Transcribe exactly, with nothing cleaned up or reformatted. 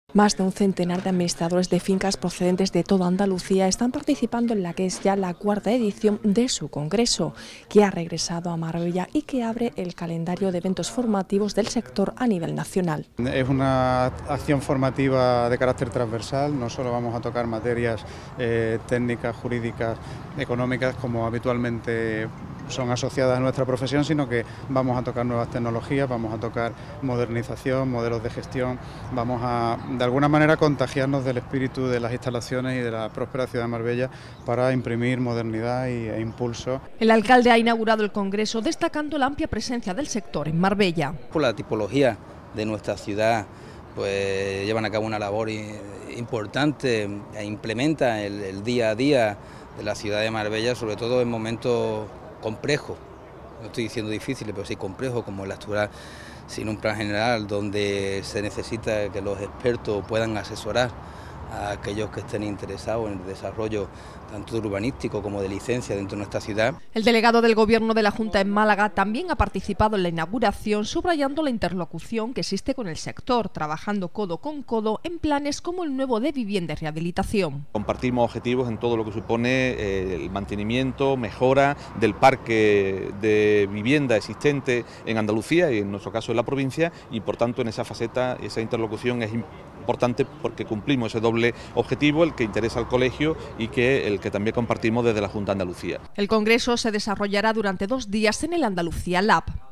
Más de un centenar de administradores de fincas procedentes de toda Andalucía están participando en la que es ya la cuarta edición de su congreso, que ha regresado a Marbella y que abre el calendario de eventos formativos del sector a nivel nacional. Es una acción formativa de carácter transversal, no solo vamos a tocar materias eh, técnicas, jurídicas, económicas, como habitualmente son asociadas a nuestra profesión, sino que vamos a tocar nuevas tecnologías, vamos a tocar modernización, modelos de gestión, vamos a de alguna manera contagiarnos del espíritu de las instalaciones y de la próspera ciudad de Marbella para imprimir modernidad y, e impulso. El alcalde ha inaugurado el congreso destacando la amplia presencia del sector en Marbella. Por la tipología de nuestra ciudad, pues llevan a cabo una labor importante e implementa el, el día a día de la ciudad de Marbella, sobre todo en momentos complejos, no estoy diciendo difíciles, pero sí complejos, como el actual, sin un plan general donde se necesita que los expertos puedan asesorar a aquellos que estén interesados en el desarrollo tanto de urbanístico como de licencia dentro de nuestra ciudad. El delegado del Gobierno de la Junta en Málaga también ha participado en la inauguración, subrayando la interlocución que existe con el sector, trabajando codo con codo en planes como el nuevo de vivienda y rehabilitación. Compartimos objetivos en todo lo que supone eh, el mantenimiento, mejora del parque de vivienda existente en Andalucía y en nuestro caso en la provincia, y por tanto en esa faceta, esa interlocución es importante porque cumplimos ese doble objetivo, el que interesa al colegio y que el que también compartimos desde la Junta de Andalucía. El congreso se desarrollará durante dos días en el Andalucía Lab.